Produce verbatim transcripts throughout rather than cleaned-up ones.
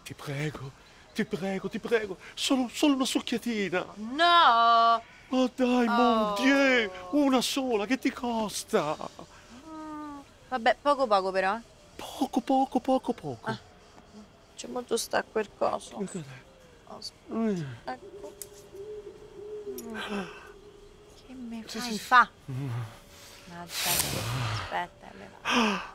Ti prego, ti prego, ti prego, solo, solo una succhiatina. No! Ma dai, Oh. mon Dieu, una sola, che ti costa? Mm, vabbè, poco poco però. eh. Poco, poco, poco, poco. Ah. C'è molto stacco il coso. Che- Aspetta, Mm. ecco. Mm. Che mi Sì, fai sì, sì. fa? Aspetta, aspetta, mi fa.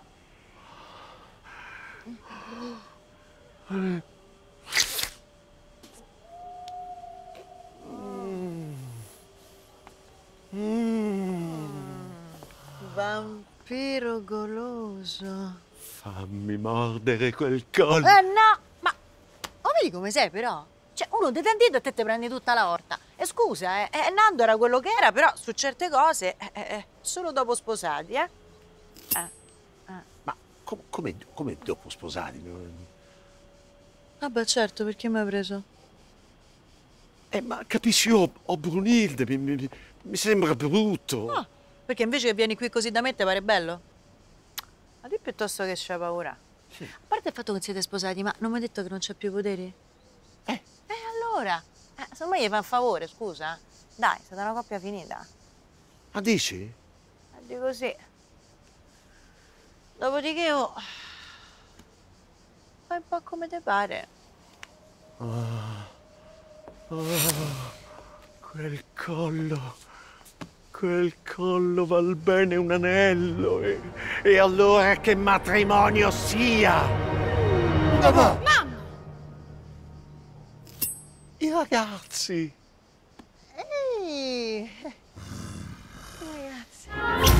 Mm. Vampiro goloso. Fammi mordere quel collo. Eh no! Ma oh, vedi come sei però? Cioè, uno ti tentito e te te prendi tutta la orta. E scusa, eh, eh, Nando era quello che era, però su certe cose, eh, eh, eh, solo dopo sposati, eh? Eh, eh. Ma com- come, come dopo sposati? Vabbè, certo, perché mi hai preso? Eh, ma capisci, io ho Brunilde, mi, mi- mi sembra brutto. Ah, perché invece che vieni qui così da me te pare bello? Ma di piuttosto che c'hai paura. Sì. A parte il fatto che siete sposati, ma non mi hai detto che non c'ha più poteri? Eh, E allora? Eh, secondo me gli fa un favore, scusa. Dai, siete una coppia finita. ma dici? Eh, dico sì. Dopodiché, oh, fai un po' come te pare. Quel collo, quel collo val bene un anello. E, e allora che matrimonio sia? Mamma! Mamma! I ragazzi. Ehi! Ragazzi.